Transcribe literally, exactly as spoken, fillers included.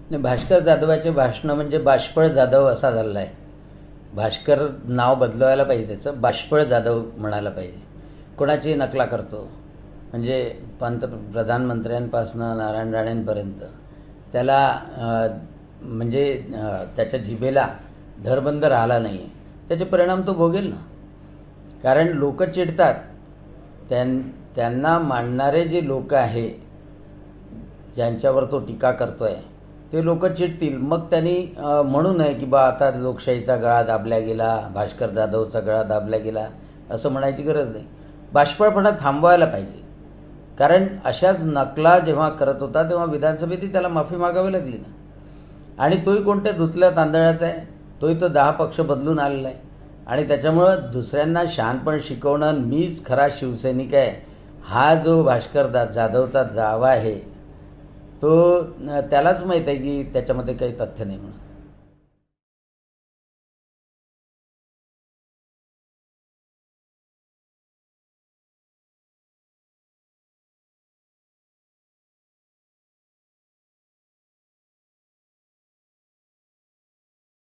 नाही, भास्कर जाधवाचे भाषणं म्हणजे बाष्पळ जाधव असा झालेला आहे. भास्कर नाव बदलवायला पाहिजे, त्याचं बाष्पळ जाधव म्हणायला पाहिजे. कोणाची नकला करतो, म्हणजे पंत प्रधानमंत्र्यांपासनं नारायण राणेंपर्यंत त्याला अ, म्हणजे अ, त्याच्या जिभेला धरबंद राहिला नाही आहे. त्याचे परिणाम तो भोगेल ना. कारण लोक चिडतात, त्यां त्यांना मानणारे जे लोक आहे, ज्यांच्यावर तो टीका करतो आहे, ते लोक चिडतील. मग त्यांनी अ, म्हणू नये की बा आता लोकशाहीचा गळा दाबला गेला, भास्कर जाधवचा गळा दाबला गेला, असं म्हणायची गरज नाही. बाष्पळपणा थांबवायला पाहिजे. कारण अशाच नकला जेव्हा करत होता तेव्हा विधानसभेतही त्याला माफी मागावी लागली ना. आणि तोही कोणत्या धुतल्या तांदळाचा आहे, तोही तो दहा पक्ष बदलून आलेला आहे. आणि त्याच्यामुळं दुसऱ्यांना शहाणपण शिकवणं, मीच खरा शिवसैनिक आहे, हा जो भास्कर दा जाधवचा जावा आहे, तो त्यालाच माहीत आहे की त्याच्यामध्ये काही तथ्य नाही म्हणून.